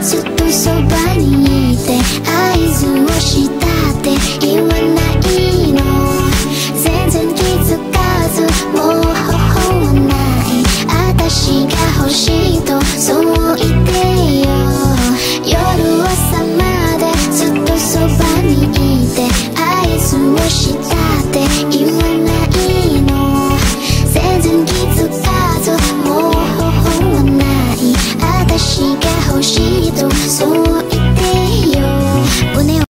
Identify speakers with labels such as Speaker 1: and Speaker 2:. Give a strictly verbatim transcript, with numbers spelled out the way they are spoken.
Speaker 1: ずっとそばにいて合図をしたって言わないの。全然気づかずもう方法はない。私が欲しいとそう言ってよ。夜は寒い